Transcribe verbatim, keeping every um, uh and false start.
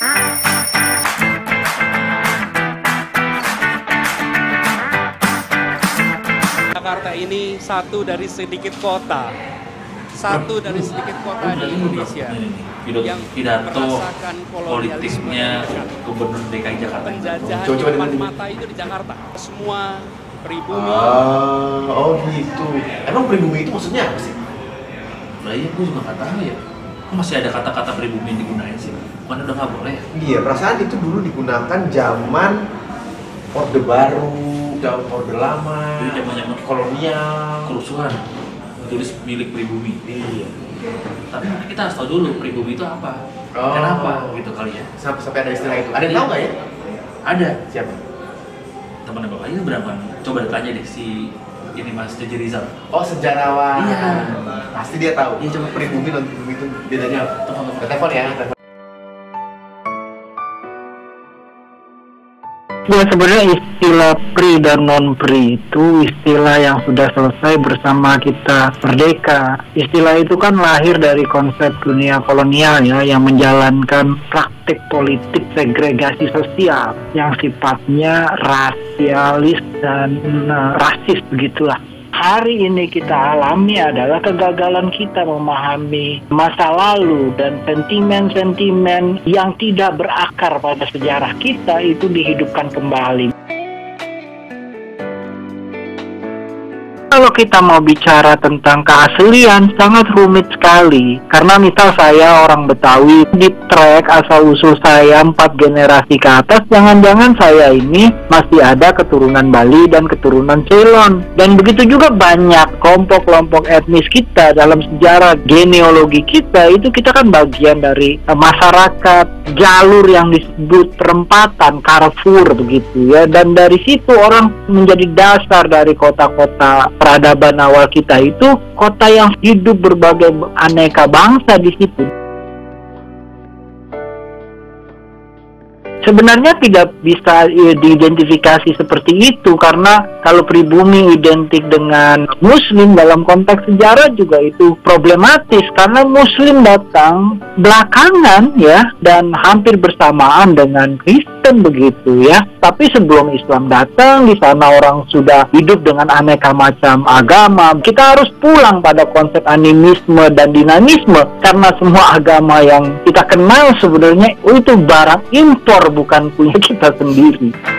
Jakarta ini satu dari sedikit kota, satu dari sedikit kota di Indonesia yang merasakan kolonialisme Gubernur D K I Jakarta. Penjajahan di depan mata itu di Jakarta. Semua pribumi. Ah, oh gitu. Emang pribumi itu maksudnya apa sih? Nah iya, gue juga nggak tahu ya. Kok masih ada kata-kata pribumi yang digunain sih? Bukan udah nggak boleh? Iya, perasaan itu dulu digunakan zaman Orde Baru, zaman Orde Lama, Jadi zaman-zaman kolonial, kerusuhan. Tulis milik pribumi. Iya. Tapi mungkin kita harus tahu dulu pribumi itu apa. Oh. Kenapa gitu kali ya? Sampai, sampai ada istilah itu. Ada yang tahu nggak ya? Ada. Siapa? Teman bapak ini berapa? Coba tanya deh si ini Mas Jaji Rizal. Oh, sejarawan. Iya. Pasti dia tahu. Iya, coba. Pribumi dan pribumi itu bedanya apa? Telepon, telepon. Telepon ya, telepon. Ya, sebenarnya istilah pri dan non pri itu istilah yang sudah selesai bersama kita merdeka. Istilah itu kan lahir dari konsep dunia kolonial ya, yang menjalankan praktik politik segregasi sosial yang sifatnya rasialis dan uh, rasis begitulah. Hari ini kita alami adalah kegagalan kita memahami masa lalu dan sentimen-sentimen yang tidak berakar pada sejarah kita itu dihidupkan kembali. Kalau kita mau bicara tentang keaslian, sangat rumit sekali. Karena misal saya orang Betawi, di track asal-usul saya empat generasi ke atas, jangan-jangan saya ini masih ada keturunan Bali dan keturunan Ceylon. Dan begitu juga banyak kelompok-kelompok etnis kita dalam sejarah genealogi kita, itu kita kan bagian dari uh, masyarakat, jalur yang disebut perempatan, Carrefour begitu ya. Dan dari situ orang menjadi dasar dari kota-kota peradaban awal kita itu kota yang hidup berbagai aneka bangsa di situ. Sebenarnya tidak bisa diidentifikasi seperti itu karena kalau pribumi identik dengan Muslim dalam konteks sejarah juga itu problematis karena Muslim datang belakangan ya dan hampir bersamaan dengan Kristen begitu ya. Tapi sebelum Islam datang di sana orang sudah hidup dengan aneka macam agama. Kita harus pulang pada konsep animisme dan dinamisme karena semua agama yang kita kenal sebenarnya itu barang impor bukan punya kita sendiri.